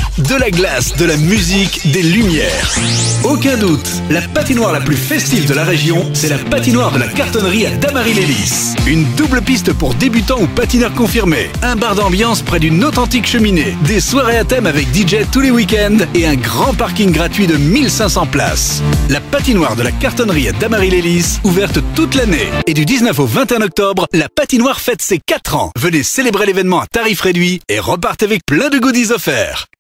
De la glace, de la musique, des lumières. Aucun doute, la patinoire la plus festive de la région, c'est la patinoire de la Cartonnerie à Damary-Lélis. Une double piste pour débutants ou patineurs confirmés, un bar d'ambiance près d'une authentique cheminée, des soirées à thème avec DJ tous les week-ends et un grand parking gratuit de 1500 places. La patinoire de la Cartonnerie à Damary-Lélis, ouverte toute l'année. Et du 19 au 21 octobre, la patinoire fête ses 4 ans. Venez célébrer l'événement à tarif réduit et repartez avec plein de goodies offerts.